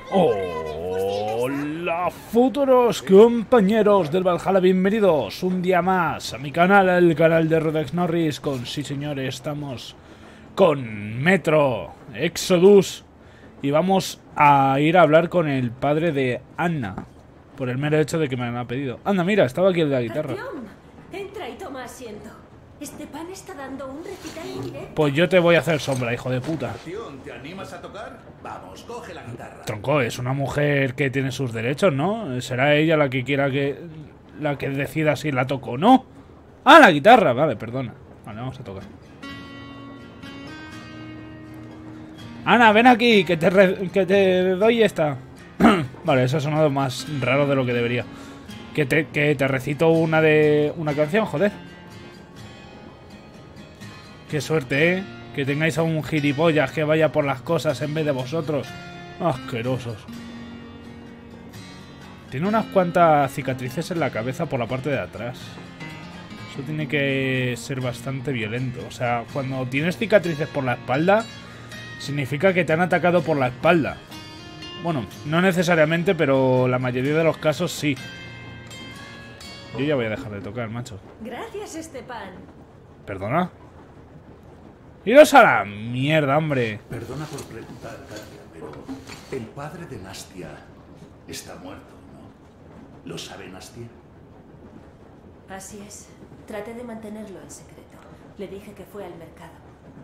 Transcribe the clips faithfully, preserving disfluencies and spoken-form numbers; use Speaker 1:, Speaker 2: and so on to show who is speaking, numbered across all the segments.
Speaker 1: Hola futuros compañeros del Valhalla, bienvenidos un día más a mi canal, el canal de Rodex Norris. Con sí señores, estamos con Metro Exodus y vamos a ir a hablar con el padre de Anna, por el mero hecho de que me lo ha pedido. Anda, mira, estaba aquí el de la guitarra.
Speaker 2: Artyom, entra y toma asiento. Esteban está dando un recital en directo.
Speaker 1: Pues yo te voy a hacer sombra, hijo de puta.
Speaker 3: Artyom, ¿te animas a tocar? Vamos, coge la guitarra.
Speaker 1: Tronco, es una mujer que tiene sus derechos, ¿no? Será ella la que quiera que... la que decida si la toco o no. Ah, la guitarra, vale, perdona. Vale, vamos a tocar. Ana, ven aquí, que te, re... que te doy esta. Vale, eso ha sonado más raro de lo que debería. Que te, que te recito una de... una canción, joder. Qué suerte, ¿eh? Que tengáis a un gilipollas que vaya por las cosas en vez de vosotros. Asquerosos. Tiene unas cuantas cicatrices en la cabeza por la parte de atrás. Eso tiene que ser bastante violento. O sea, cuando tienes cicatrices por la espalda, significa que te han atacado por la espalda. Bueno, no necesariamente, pero la mayoría de los casos sí. Yo ya voy a dejar de tocar, macho.
Speaker 2: Gracias, Esteban.
Speaker 1: ¿Perdona? ¡Iros a la mierda, hombre!
Speaker 3: Perdona por preguntar, Katia, pero el padre de Nastia está muerto, ¿no? ¿Lo sabe Nastia?
Speaker 2: Así es. Traté de mantenerlo en secreto. Le dije que fue al mercado.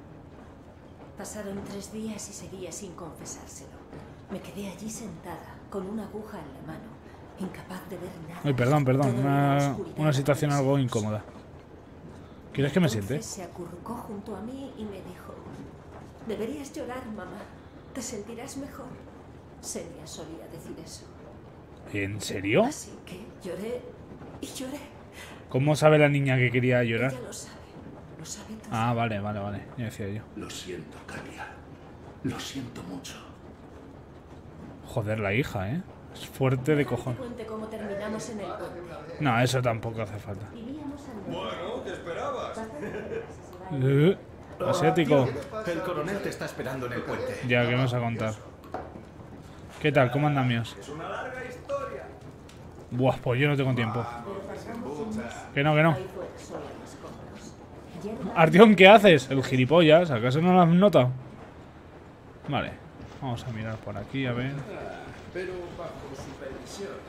Speaker 2: Pasaron tres días y seguía sin confesárselo. Me quedé allí sentada, con una aguja en la mano, incapaz de ver nada.
Speaker 1: Ay, perdón, perdón.
Speaker 2: Todo
Speaker 1: Una,
Speaker 2: era oscuridad
Speaker 1: una situación algo
Speaker 2: absoluta.
Speaker 1: incómoda. ¿Quieres que me siente?
Speaker 2: Entonces se acurrucó junto a mí y me dijo: deberías llorar, mamá. Te sentirás mejor. Senia solía decir eso.
Speaker 1: ¿En serio?
Speaker 2: Así que lloré y lloré.
Speaker 1: ¿Cómo sabe la niña que quería llorar?
Speaker 2: Ella lo sabe. Lo sabe todo.
Speaker 1: Ah, vale, vale, vale. Ya decía yo.
Speaker 3: Lo siento, Katia. Lo siento mucho.
Speaker 1: Joder, la hija, ¿eh? Es fuerte de
Speaker 2: Déjame que
Speaker 1: cojón.
Speaker 2: cuente cómo terminamos en el puente.
Speaker 1: No, eso tampoco hace falta.
Speaker 2: Iríamos al mercado.
Speaker 4: Bueno, ¿qué esperabas?
Speaker 1: Eh, asiático.
Speaker 4: El coronel te está esperando en el puente.
Speaker 1: Ya, ¿qué me vas a contar? ¿Qué tal? ¿Cómo andan míos?
Speaker 4: Es una larga historia.
Speaker 1: Buah, pues yo no tengo tiempo. Que no, que no.
Speaker 2: Ahí fuera solo los cómodos. Hierba
Speaker 1: Artyom, ¿qué haces? El gilipollas, ¿acaso no lo has notado? Vale, vamos a mirar por aquí, a ver.
Speaker 4: Pero bajo supervisión.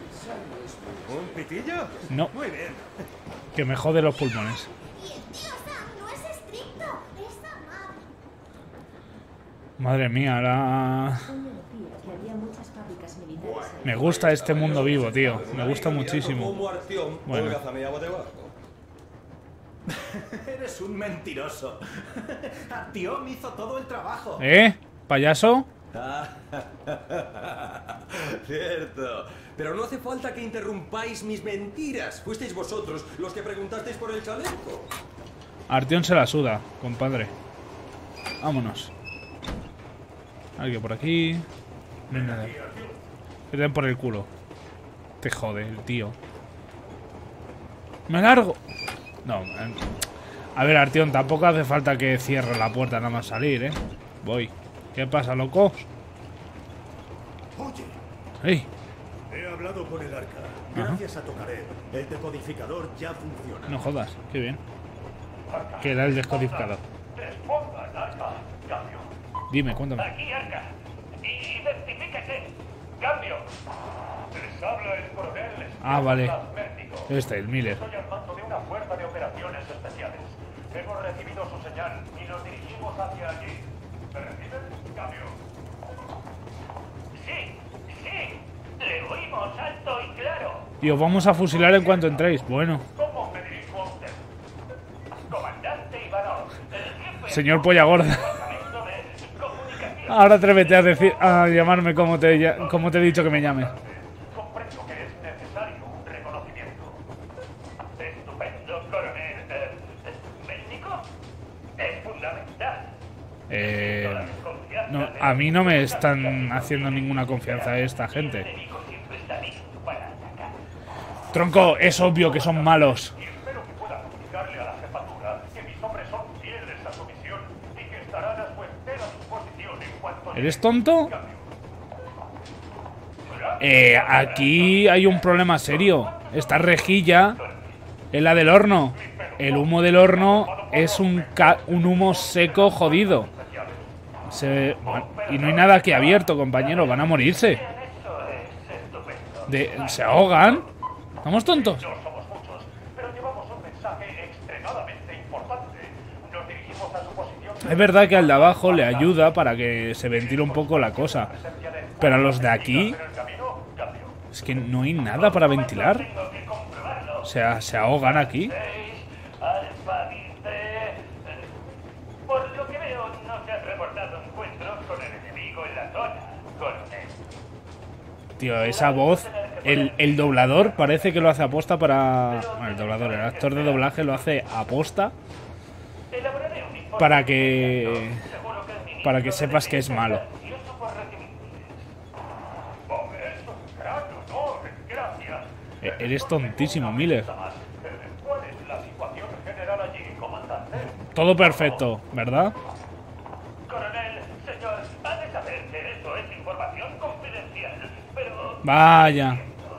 Speaker 4: ¿Un pitillo?
Speaker 1: No,
Speaker 4: Muy bien.
Speaker 1: que me jode los pulmones.
Speaker 5: Y el tío Sam no es estricto, es amable.
Speaker 1: Madre mía, la...
Speaker 2: me decía que había muchas fábricas militares ahí.
Speaker 1: Me gusta este mundo vivo, tío. Me gusta muchísimo.
Speaker 4: Como Artyom,
Speaker 1: Bueno.
Speaker 4: holgázame agua debajo. Eres un mentiroso. Artyom hizo todo el trabajo.
Speaker 1: ¿Eh? ¿Payaso?
Speaker 6: Cierto, pero no hace falta que interrumpáis mis mentiras. Fuisteis vosotros los que preguntasteis por el chaleco.
Speaker 1: Artyom se la suda, compadre. Vámonos. Alguien por aquí. No hay nada. Que te den por el culo. Te jode el tío. ¡Me largo! No, eh. A ver, Artyom, tampoco hace falta que cierre la puerta nada más salir, ¿eh? Voy. ¿Qué pasa, loco?
Speaker 7: Oye,
Speaker 1: ¡Ey!
Speaker 7: he hablado con el arca. Gracias a Tokarev, el decodificador ya funciona.
Speaker 1: No jodas, qué bien. Que era el descodificador.
Speaker 8: Respondan, Arca. Cambio.
Speaker 1: Dime, cuéntame.
Speaker 8: Aquí, Arca. Identifíquese. Cambio. Les habla el coronel.
Speaker 1: Ah, vale.
Speaker 8: México.
Speaker 1: Este, el Miller.
Speaker 8: Estoy al mando de una fuerza de operaciones especiales. Hemos recibido su señal y nos dirigimos hacia allí. ¿Me reciben? Cambio. Sí, sí. Le oímos alto y claro.
Speaker 1: Y os vamos a fusilar en cuanto entréis. Bueno.
Speaker 8: ¿Cómo me dirijo a usted? Comandante Ivanov, el jefe
Speaker 1: Señor Polla Gorda.
Speaker 8: del Departamento de Comunicación.
Speaker 1: Ahora atrévete a decir, a llamarme como te, lla- como te he dicho que me llames.
Speaker 8: Comprendo que es necesario un reconocimiento. Estupendo, coronel. Eh, ¿México? Es fundamental.
Speaker 1: Eh,
Speaker 8: La desconfianza
Speaker 1: no,
Speaker 8: de-
Speaker 1: a mí no me están haciendo ninguna confianza esta
Speaker 8: El
Speaker 1: gente.
Speaker 8: enemigo siempre está listo para atacar.
Speaker 1: Tronco, es obvio que son malos.
Speaker 8: Y espero que pueda comunicarle a la jefatura que mis hombres son fieles a su misión y que estarán a su entera disposición en cuanto...
Speaker 1: ¿Eres tonto?
Speaker 8: Cambio.
Speaker 1: Eh, aquí hay un problema serio. Esta rejilla es la del horno. El humo del horno es un, ca un humo seco jodido. Se, y no hay nada que abierto, compañero. Van a morirse. De, ¿Se ahogan? ¿Estamos tontos? Es verdad que al de abajo le ayuda para que se ventile un poco la cosa. Pero a los de aquí... Es que no hay nada para ventilar. O sea, se ahogan aquí. Tío, esa voz... El, el doblador parece que lo hace aposta para... Bueno, el doblador, el actor de doblaje lo hace aposta para que... Para que sepas que es malo. Eres tontísimo, Miller. Todo perfecto, ¿verdad? Vaya.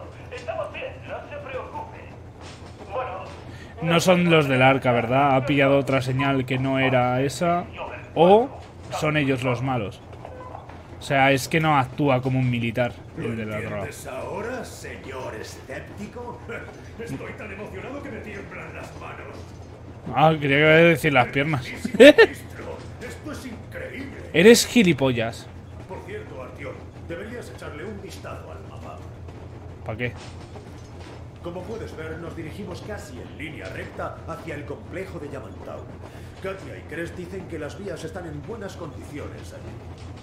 Speaker 1: No son los del arca, ¿verdad? Ha pillado otra señal que no era esa. O son ellos los malos. O sea, es que no actúa como un militar el de la droga.
Speaker 7: ¿Ahora, señor escéptico? Estoy tan emocionado que me tiemblan las manos.
Speaker 1: Ah, quería que iba a decir las piernas.
Speaker 7: Esto es increíble.
Speaker 1: Eres gilipollas.
Speaker 7: Por cierto, Artyom, deberías echarle un vistazo al mapa.
Speaker 1: ¿Para qué?
Speaker 7: Como puedes ver, nos dirigimos casi en línea recta hacia el complejo de Yamantau. Katia y Crest dicen que las vías están en buenas condiciones allí.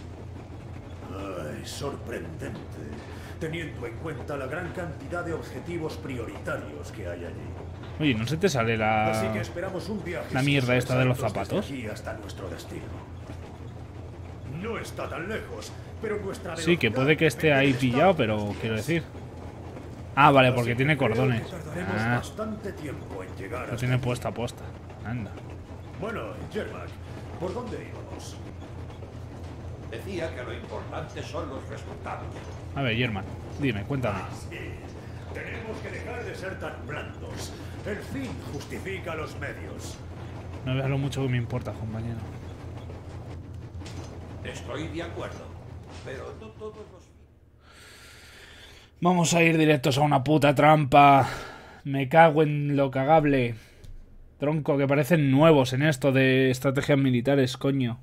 Speaker 7: Ay, sorprendente, teniendo en cuenta la gran cantidad de objetivos prioritarios que hay allí.
Speaker 1: Oye, ¿no se te sale la...
Speaker 7: Así que esperamos un viaje
Speaker 1: la mierda esta de los zapatos?
Speaker 7: desde aquí hasta nuestro destino. No está tan lejos, pero nuestra
Speaker 1: Sí, que puede que esté ahí pillado, pero quiero decir... Ah, vale, porque tiene cordones. Ah,
Speaker 7: bastante tiempo en llegar
Speaker 1: lo tiene puesta posta. Anda.
Speaker 7: Bueno, Yermak, ¿por dónde íbamos?
Speaker 3: Decía que lo importante son los resultados.
Speaker 1: A ver, Yerman, dime, cuéntame.
Speaker 7: Sí, tenemos que dejar de ser tan blandos. El fin justifica los medios.
Speaker 1: No veas lo mucho que me importa, compañero.
Speaker 3: Estoy de acuerdo, pero no todos los...
Speaker 1: Vamos a ir directos a una puta trampa. Me cago en lo cagable. Tronco, que parecen nuevos en esto de estrategias militares, coño.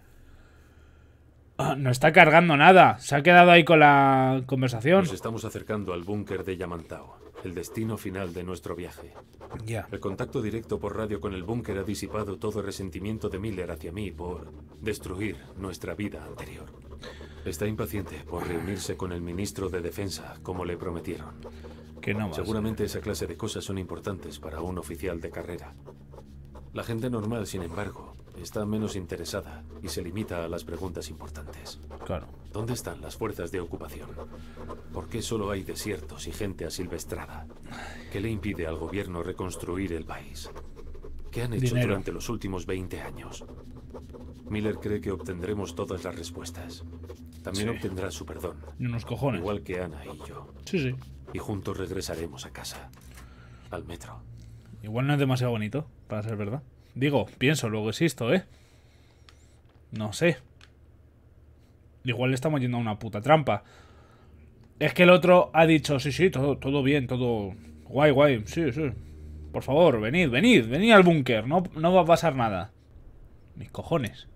Speaker 1: Ah, no está cargando nada. Se ha quedado ahí con la conversación.
Speaker 9: Nos estamos acercando al búnker de Yamantau, el destino final de nuestro viaje.
Speaker 1: Ya.
Speaker 9: El contacto directo por radio con el búnker ha disipado todo resentimiento de Miller hacia mí por destruir nuestra vida anterior. Está impaciente por reunirse con el ministro de Defensa, como le prometieron.
Speaker 1: Que no vas.
Speaker 9: Seguramente esa clase de cosas son importantes para un oficial de carrera. La gente normal, sin embargo, está menos interesada y se limita a las preguntas importantes.
Speaker 1: Claro.
Speaker 9: ¿Dónde están las fuerzas de ocupación? ¿Por qué solo hay desiertos y gente asilvestrada? ¿Qué le impide al gobierno reconstruir el país? ¿Qué han hecho
Speaker 1: Dinero.
Speaker 9: durante los últimos veinte años? Miller cree que obtendremos todas las respuestas. También
Speaker 1: Sí.
Speaker 9: obtendrá su perdón.
Speaker 1: Y unos cojones.
Speaker 9: Igual que Ana y yo.
Speaker 1: Sí, sí.
Speaker 9: Y juntos regresaremos a casa. Al metro.
Speaker 1: Igual no es demasiado bonito, para ser verdad. Digo, pienso, luego existo, ¿eh? No sé. Igual le estamos yendo a una puta trampa. Es que el otro ha dicho, sí, sí, todo, todo bien, todo guay, guay. Sí, sí. Por favor, venid, venid, venid al búnker. No, no va a pasar nada. Mis cojones.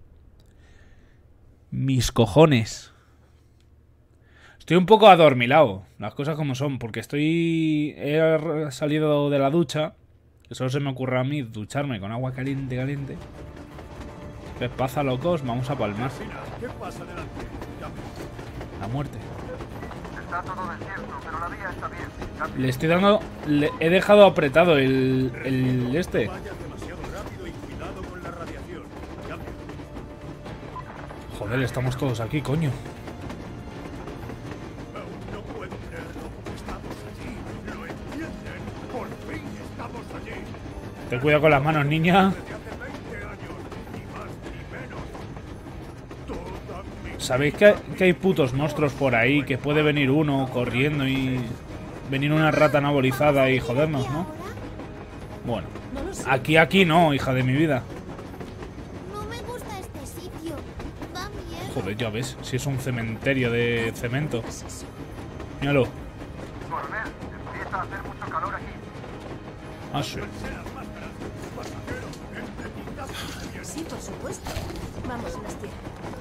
Speaker 1: Mis cojones. Estoy un poco adormilado, las cosas como son, porque estoy... He salido de la ducha, que solo se me ocurre a mí ducharme con agua caliente, caliente. ¿Qué pasa, locos? Vamos a palmar.
Speaker 7: ¿Qué pasa delante?
Speaker 1: La muerte.
Speaker 8: Está todo desierto, pero la vía está bien.
Speaker 1: Le estoy dando... Le he dejado apretado el... El este.
Speaker 7: Vaya demasiado rápido y cuidado con la radiación. Cambio.
Speaker 1: Joder, estamos todos aquí, coño.
Speaker 7: Aún no puedo creerlo. Estamos allí. ¿Lo entienden? Por fin estamos allí.
Speaker 1: Ten cuidado con las manos, niña.
Speaker 7: Desde hace veinte años, ni más ni menos. Toda mi
Speaker 1: sabéis que, que hay putos monstruos por ahí, que puede venir uno corriendo y venir una rata anabolizada y jodernos, ¿no? Bueno, aquí, aquí no, hija de mi vida.
Speaker 5: No me gusta este sitio. Da miedo.
Speaker 1: Joder, ya ves, si es un cementerio de cemento. Míralo.
Speaker 8: Coronel, empieza a hacer mucho calor aquí.
Speaker 1: Ah, sí.
Speaker 2: Sí, por supuesto. Vamos, Nastia.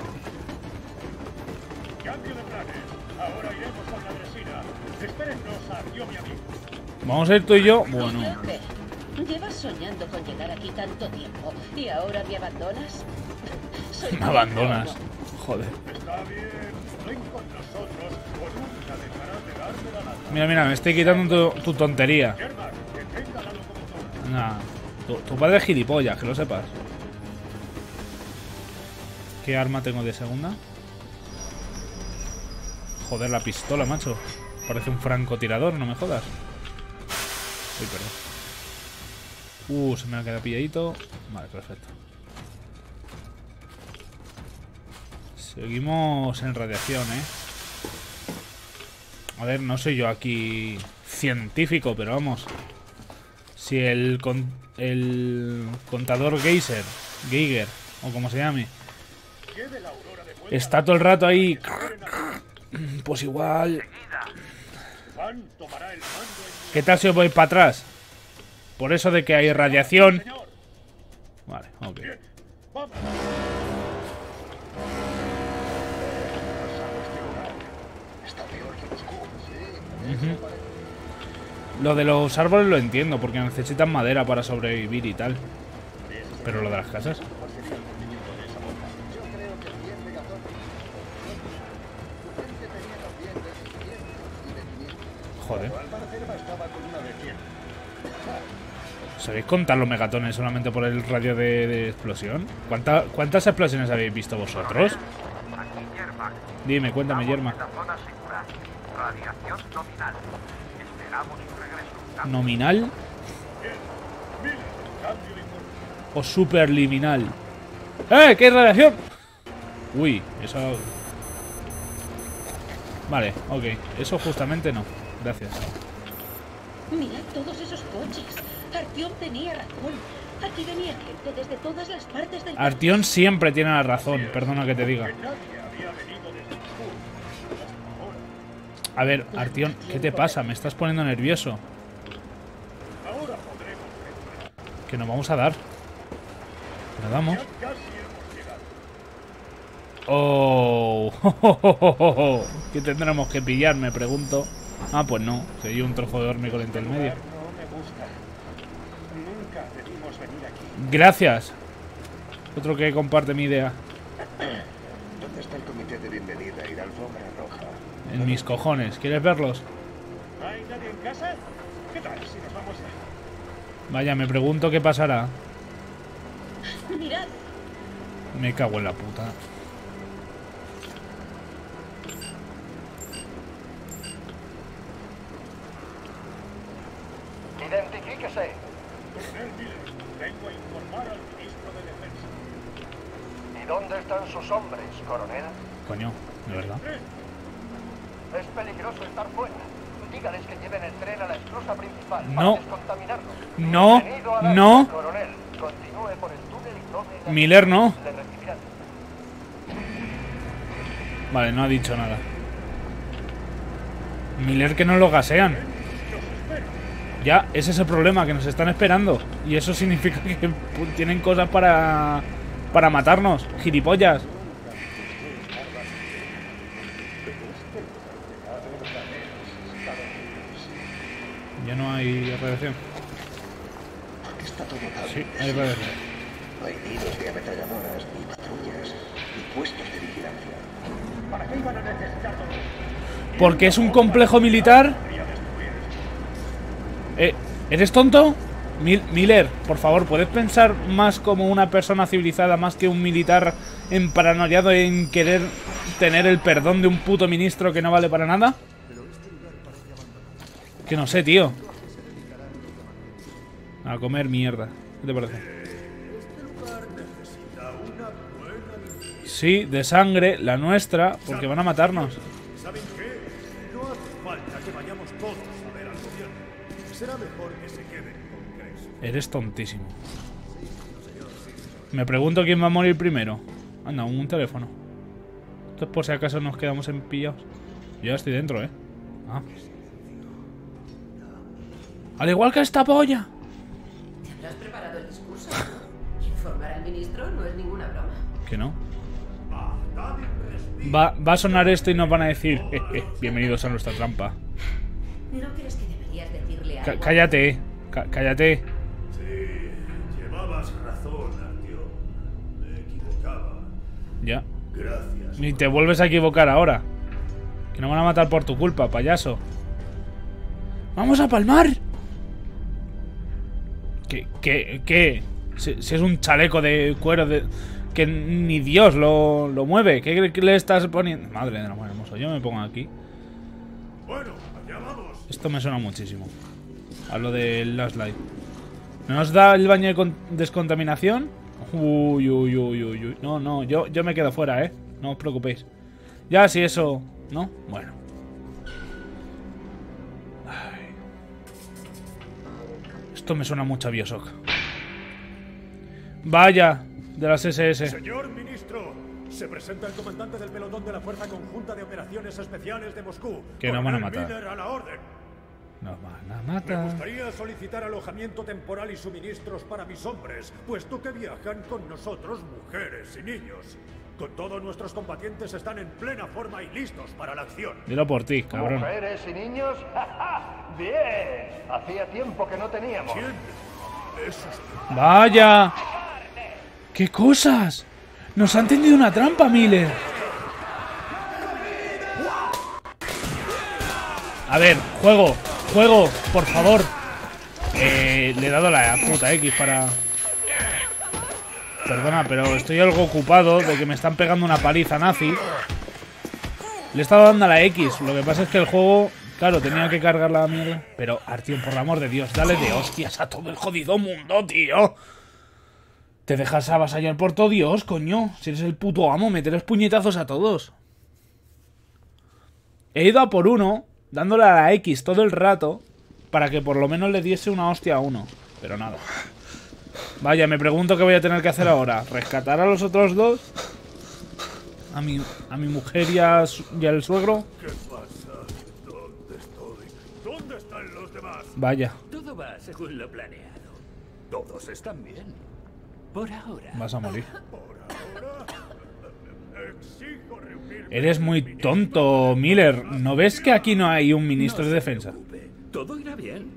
Speaker 8: Cambio de planes. Ahora iremos con la dresina. Espérennos a Dios, mi amigo.
Speaker 1: Vamos a ir tú y yo. Bueno,
Speaker 10: ¿Qué? Llevas soñando con llegar aquí tanto tiempo y ahora me abandonas. Soy
Speaker 1: me abandonas. Joder.
Speaker 8: Está bien. Ven con nosotros o nunca dejarás de darme la lata.
Speaker 1: Mira, mira, me estoy quitando tu, tu tontería.
Speaker 8: Germán, que tenga la locomotora.
Speaker 1: Nah, tu, tu padre es gilipollas, que lo sepas. ¿Qué arma tengo de segunda? Joder, la pistola, macho. Parece un francotirador, no me jodas. Uy, perdón. Uh, se me ha quedado pilladito. Vale, perfecto. Seguimos en radiación, ¿eh? A ver, no soy yo aquí científico, pero vamos. Si el, con, el contador Geyser, Geiger, o como se llame, está todo el rato ahí, pues igual... ¿Qué tal si os voy para atrás? Por eso de que hay radiación. Vale, ok. Uh-huh. Lo de los árboles lo entiendo, porque necesitan madera para sobrevivir y tal. Pero lo de las casas... Joder. ¿Sabéis contar los megatones solamente por el radio de, de explosión? ¿Cuánta, ¿Cuántas explosiones habéis visto vosotros? Dime, cuéntame, Yerma. ¿Nominal? ¿O superliminal? ¡Eh! ¿Qué radiación? Uy, eso... Vale, ok. Eso justamente no. Gracias.
Speaker 10: Mirad todos esos coches. Artyom tenía razón. Aquí venía gente desde todas las partes del...
Speaker 1: Artyom siempre tiene la razón, perdona que te diga. A ver, Artyom, ¿qué te pasa? Me estás poniendo nervioso. Que nos vamos a dar. ¿Nos damos? Oh, ¿qué tendremos que pillar? Me pregunto. Ah, pues no, sería un trozo de hormigón entre el medio. Gracias. Otro que comparte mi idea.
Speaker 7: ¿Dónde está el comité de bienvenida y la alfombra roja?
Speaker 1: En mis cojones. ¿Quieres verlos?
Speaker 8: ¿No hay nadie en casa? ¿Qué tal si nos vamos ya?
Speaker 1: Vaya, me pregunto qué pasará.
Speaker 10: Mirad.
Speaker 1: Me cago en la puta.
Speaker 8: Identifíquese. Coronel Miller, vengo a informar al ministro de Defensa. ¿Y dónde están sus hombres, coronel?
Speaker 1: Coño, de verdad.
Speaker 8: Es peligroso estar fuera. Dígales que lleven el tren a la esclusa principal
Speaker 1: No.
Speaker 8: para descontaminarlo.
Speaker 1: No,
Speaker 8: Bienvenido a la
Speaker 1: no.
Speaker 8: isla, coronel. Continúe por el túnel y tome la...
Speaker 1: Miller no.
Speaker 8: Le recibirán.
Speaker 1: Vale, no ha dicho nada. Miller, que no lo gasean. Ya, ese es el problema, que nos están esperando. Y eso significa que tienen cosas para... para matarnos. Gilipollas. Ya no hay radiación. Sí, hay radiación.
Speaker 7: Hay nidos de ametralladoras y patrullas y puestos de vigilancia.
Speaker 8: ¿Para qué iban a necesitarlo?
Speaker 1: ¿Porque es un complejo militar? Eh, ¿Eres tonto? Mil Miller, por favor, ¿puedes pensar más como una persona civilizada más que un militar emparanoiado en querer tener el perdón de un puto ministro que no vale para nada? Que no sé, tío. A comer mierda. ¿Qué te parece? Sí, de sangre, la nuestra, porque van a matarnos.
Speaker 7: ¿Saben qué? No hace falta que vayamos todos a ver al gobierno. Será mejor que se queden con Chris.
Speaker 1: Eres tontísimo. Me pregunto quién va a morir primero. Anda, un teléfono. Esto es por si acaso nos quedamos en pillados. Yo ya estoy dentro, ¿eh? Ah. Al igual que esta polla.
Speaker 11: ¿Te habrás preparado el discurso? Informar al ministro no es ninguna broma.
Speaker 1: Que no. Va, va a sonar esto y nos van a decir eh, eh, bienvenidos a nuestra trampa.
Speaker 11: ¿No crees que deberías decirle algo?
Speaker 1: C cállate, Cá cállate.
Speaker 7: Sí, llevabas razón, Artyom. Me equivocaba.
Speaker 1: Ya.
Speaker 7: Gracias.
Speaker 1: Ni te vuelves a equivocar ahora. Que nos van a matar por tu culpa, payaso. ¡Vamos a palmar! ¿Qué? ¿Qué? ¿Qué? Si, si es un chaleco de cuero de... que ni Dios lo, lo mueve. ¿Qué, ¿Qué le estás poniendo? Madre de la mano hermosa. Yo me pongo aquí.
Speaker 7: Bueno, allá vamos.
Speaker 1: Esto me suena muchísimo. A lo del Last Light. ¿No nos da el baño de con descontaminación? Uy, uy, uy, uy, uy. No, no, yo, yo me quedo fuera, ¿eh? No os preocupéis. Ya, si eso... ¿No? Bueno. Ay. Esto me suena mucho a Bioshock. Vaya, de las S S.
Speaker 7: Señor ministro, se presenta el comandante del pelotón de la Fuerza Conjunta de Operaciones Especiales de Moscú.
Speaker 1: Que nos van a
Speaker 7: Coronel
Speaker 1: matar.
Speaker 7: Miller, a la orden.
Speaker 1: Nos van a
Speaker 7: Me
Speaker 1: matar.
Speaker 7: gustaría solicitar alojamiento temporal y suministros para mis hombres, puesto que viajan con nosotros mujeres y niños. Con todos nuestros combatientes están en plena forma y listos para la acción.
Speaker 1: Dilo por ti, cabrón.
Speaker 8: ¿Mujeres y niños? ¡Ja, ja! ¡Bien! Hacía tiempo que no teníamos.
Speaker 7: ¿Quién? Eso es...
Speaker 1: ¡Vaya! ¡Qué cosas! Nos han tendido una trampa, Miller. A ver, juego, juego, por favor. Eh, le he dado la puta X para... Perdona, pero estoy algo ocupado de que me están pegando una paliza nazi. Le he estado dando a la X. Lo que pasa es que el juego... Claro, tenía que cargar la mierda. Pero, Artyom, por el amor de Dios, dale de hostias a todo el jodido mundo, tío. Te dejas avasallar por todo Dios, coño. Si eres el puto amo, meterles puñetazos a todos. He ido a por uno, dándole a la X todo el rato, para que por lo menos le diese una hostia a uno. Pero nada. Vaya, me pregunto qué voy a tener que hacer ahora. ¿Rescatar a los otros dos? ¿A mi, a mi mujer y, a su, y al suegro?
Speaker 7: ¿Qué pasa? ¿Dónde estoy? ¿Dónde están los demás?
Speaker 1: Vaya.
Speaker 3: Todo va según lo planeado. Todos están bien. Por ahora.
Speaker 1: Vas a morir.
Speaker 7: Por ahora... Exijo reunirme...
Speaker 1: Eres muy tonto, Miller. ¿No ves que aquí no hay un ministro de defensa?
Speaker 3: Todo irá bien.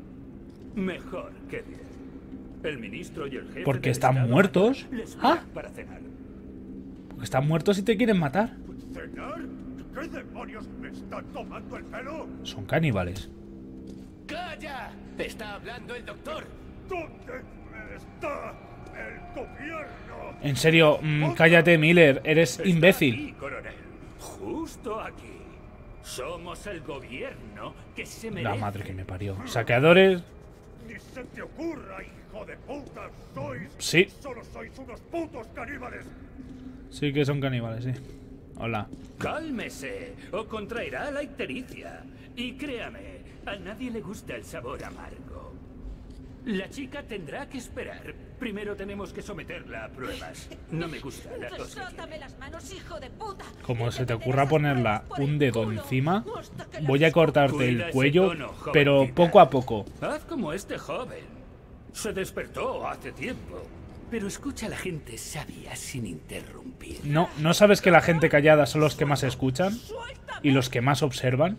Speaker 3: Mejor que bien. El ministro y el jefe
Speaker 1: Porque
Speaker 3: del
Speaker 1: están
Speaker 3: Estado
Speaker 1: muertos.
Speaker 3: les
Speaker 1: Ah,
Speaker 3: para cenar.
Speaker 1: porque están muertos y te quieren matar.
Speaker 7: ¿Cenar? ¿Qué demonios me están tomando el pelo?
Speaker 1: Son caníbales.
Speaker 3: ¡Calla! Está hablando el doctor.
Speaker 7: ¿Dónde está el gobierno?
Speaker 1: En serio, mm, cállate, Miller. Eres
Speaker 3: Está
Speaker 1: imbécil.
Speaker 3: aquí, coronel. Justo aquí. Somos el gobierno que se merece.
Speaker 1: La madre que me parió. Saqueadores.
Speaker 7: Ni se te ocurra, hijo de puta. Sois...
Speaker 1: Sí.
Speaker 7: Solo sois unos putos caníbales.
Speaker 1: Sí que son caníbales, sí. Hola.
Speaker 3: Cálmese o contraerá la ictericia. Y créame, a nadie le gusta el sabor amargo. La chica tendrá que esperar. Primero tenemos que someterla a pruebas. No me gusta la tos que
Speaker 10: Sótame las manos, hijo de puta.
Speaker 1: Como se te ocurra ponerla un dedo encima, voy a cortarte el cuello, pero poco a poco.
Speaker 3: Haz como este joven. Se despertó hace tiempo. Pero escucha a la gente sabia sin interrumpir.
Speaker 1: ¿No, ¿No sabes que la gente callada son los que más escuchan? ¿Y los que más observan?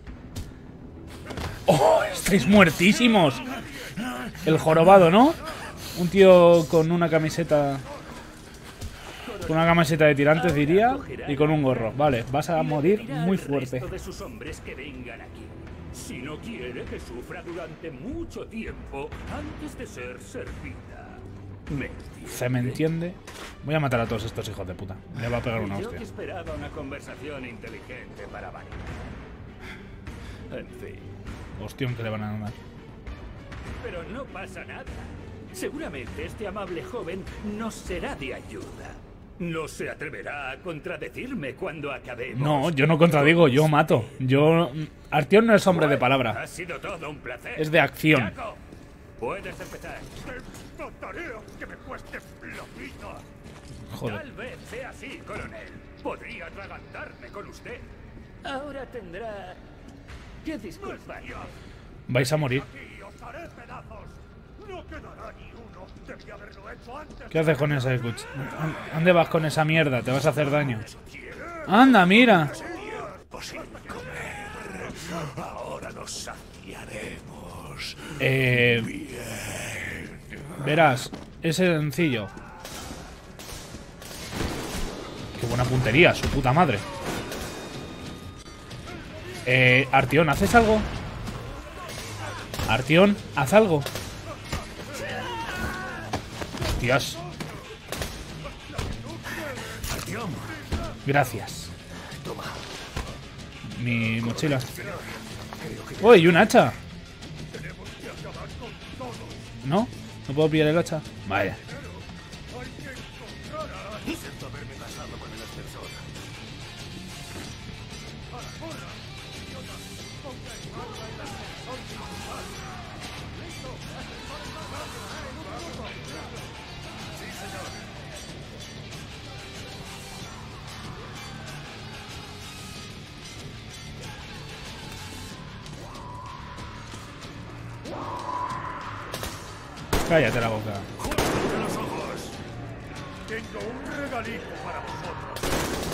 Speaker 1: ¡Oh! ¡Estáis muertísimos! El jorobado, ¿no? Un tío con una camiseta... Con una camiseta de tirantes, diría, y con un gorro. Vale, vas a morir muy fuerte.
Speaker 3: De sus hombres que vengan aquí. Si no quiere que sufra durante mucho tiempo antes de ser servida. ¿Me entiende?
Speaker 1: ¿Se me entiende? Voy a matar a todos estos hijos de puta. Le va a pegar una
Speaker 3: Yo
Speaker 1: hostia.
Speaker 3: que esperaba una conversación inteligente para variar. En fin.
Speaker 1: Hostión que le van a dar.
Speaker 3: Pero no pasa nada. Seguramente este amable joven nos será de ayuda. No se atreverá a contradecirme cuando acabemos.
Speaker 1: No, yo no contradigo, yo mato. Yo... Artyom no es hombre de palabra.
Speaker 3: Ha sido todo un placer.
Speaker 1: Es de acción.
Speaker 3: Jaco, puedes empezar.
Speaker 7: ¡Esta tarea que me cueste la vida!
Speaker 1: Joder.
Speaker 3: Tal vez sea así, coronel. Podría atragantarme con usted. Ahora tendrá que disculparme.
Speaker 1: Vais a morir.
Speaker 7: Aquí os haré pedazos. No quedará ni uno. Debí haberlo hecho antes.
Speaker 1: ¿Qué haces con esa cuch? ¿Dónde vas con esa mierda? Te vas a hacer daño. ¡Anda, mira!
Speaker 7: Sin comer. Ahora nos saciaremos.
Speaker 1: Eh... Verás, es sencillo. Qué buena puntería, su puta madre. Eh... Artyom, ¿haces algo? Artyom, haz algo. Dios. Gracias. Mi mochila. ¡Uy, un hacha! ¿No? ¿No puedo pillar el hacha? Vaya. Cállate la boca.
Speaker 7: Tengo un regalito para vosotros.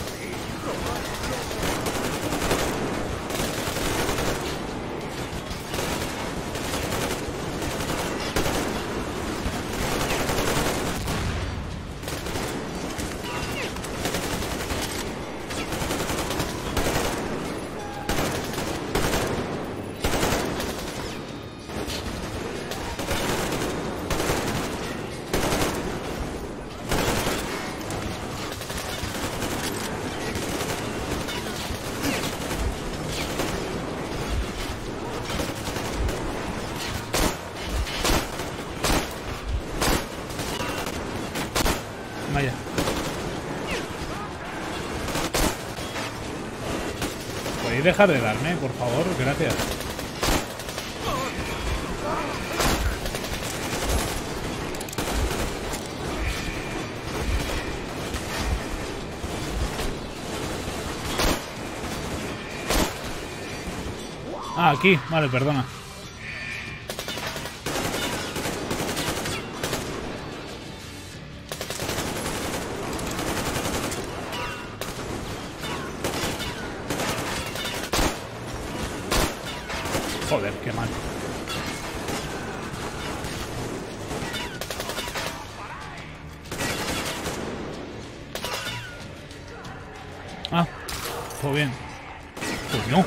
Speaker 1: Vaya. ¿Podéis dejar de darme, por favor? Gracias. Ah, aquí. Vale, perdona. Joder, qué mal. Ah, todo bien. Pues no.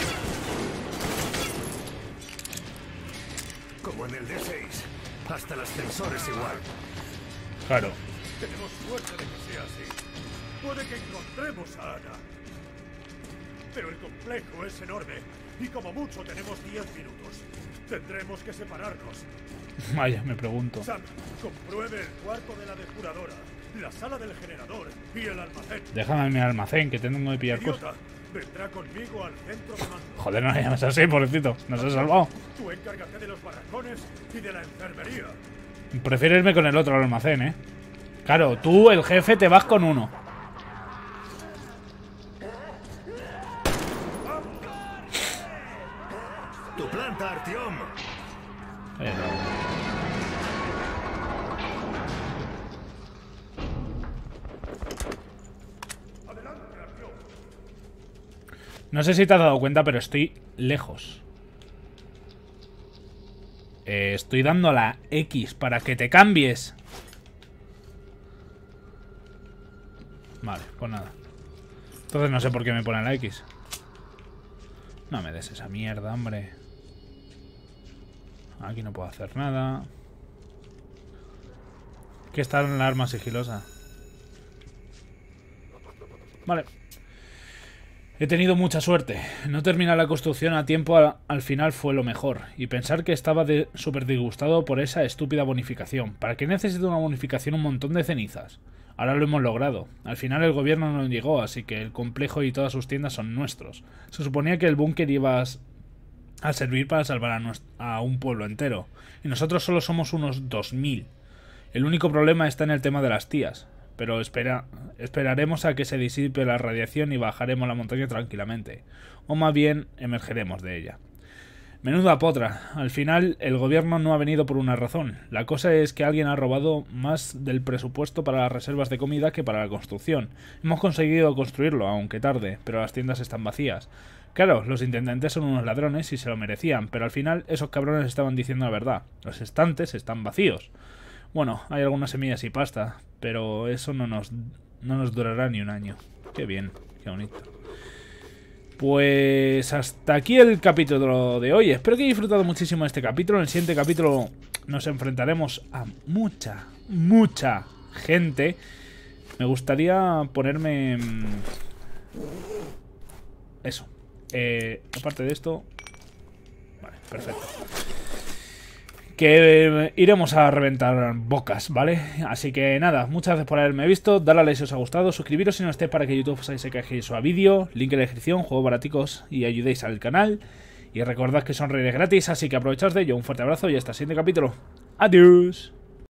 Speaker 7: Como en el D seis. Hasta el ascensor es igual.
Speaker 1: Claro.
Speaker 7: Tenemos suerte de que sea así. Puede que encontremos a Ana. Pero el complejo es enorme. Y como mucho tenemos diez minutos. Tendremos que separarnos.
Speaker 1: Vaya, me pregunto.
Speaker 7: Sam, compruebe el cuarto de la depuradora, la sala del generador y el almacén.
Speaker 1: Déjame en mi almacén, que tengo que pillar
Speaker 7: Idiota,
Speaker 1: cosas.
Speaker 7: vendrá conmigo al centro de mando.
Speaker 1: Joder, no me llames así, pobrecito. Nos has salvado.
Speaker 7: Tú encárgate de los barracones y de la enfermería.
Speaker 1: Prefiero irme con el otro al almacén, ¿eh? Claro, tú, el jefe, te vas con uno.
Speaker 7: Tu planta, Artyom.
Speaker 1: Ahí está. No sé si te has dado cuenta, pero estoy lejos. Eh, estoy dando a la X para que te cambies. Vale, pues nada. Entonces no sé por qué me pone la X. No me des esa mierda, hombre. Aquí no puedo hacer nada. Aquí está la arma sigilosa. Vale. He tenido mucha suerte. No terminar la construcción a tiempo al, al final fue lo mejor. Y pensar que estaba de, súper disgustado por esa estúpida bonificación. ¿Para qué necesito una bonificación un montón de cenizas? Ahora lo hemos logrado. Al final el gobierno no llegó, así que el complejo y todas sus tiendas son nuestros. Se suponía que el búnker iba a servir para salvar a, nuestro, a un pueblo entero. Y nosotros solo somos unos dos mil. El único problema está en el tema de las tías. Pero espera, esperaremos a que se disipe la radiación y bajaremos la montaña tranquilamente. O más bien, emergeremos de ella. Menuda potra. Al final, el gobierno no ha venido por una razón. La cosa es que alguien ha robado más del presupuesto para las reservas de comida que para la construcción. Hemos conseguido construirlo, aunque tarde, pero las tiendas están vacías. Claro, los intendentes son unos ladrones y se lo merecían, pero al final esos cabrones estaban diciendo la verdad. Los estantes están vacíos. Bueno, hay algunas semillas y pasta, pero eso no nos, no nos durará ni un año. Qué bien, qué bonito. Pues hasta aquí el capítulo de hoy. Espero que hayáis disfrutado muchísimo de este capítulo. En el siguiente capítulo nos enfrentaremos a mucha, mucha gente. Me gustaría ponerme... Eso. Eh, aparte de esto... Vale, perfecto. Que iremos a reventar bocas, ¿vale? Así que nada, muchas gracias por haberme visto. Dale a like si os ha gustado, suscribiros si no estéis para que YouTube os se cajéis a vídeo. Link en la descripción, juegos baraticos y ayudéis al canal. Y recordad que son redes gratis, así que aprovechaos de ello. Un fuerte abrazo y hasta el siguiente capítulo. Adiós.